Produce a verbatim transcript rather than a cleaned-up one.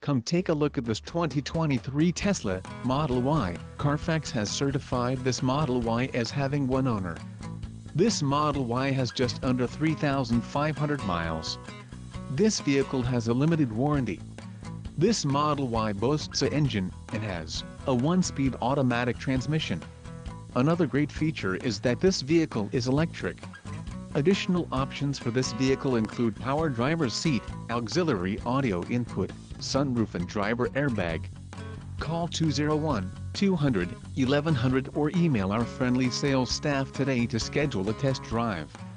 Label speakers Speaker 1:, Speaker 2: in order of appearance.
Speaker 1: Come take a look at this twenty twenty-three Tesla Model Y. Carfax has certified this Model Y as having one owner. This Model Y has just under three thousand five hundred miles. This vehicle has a limited warranty. This Model Y boasts an engine and has a one-speed automatic transmission. Another great feature is that this vehicle is electric. Additional options for this vehicle include power driver's seat, auxiliary audio input, sunroof and driver airbag. Call two oh one, two hundred, eleven hundred or email our friendly sales staff today to schedule a test drive.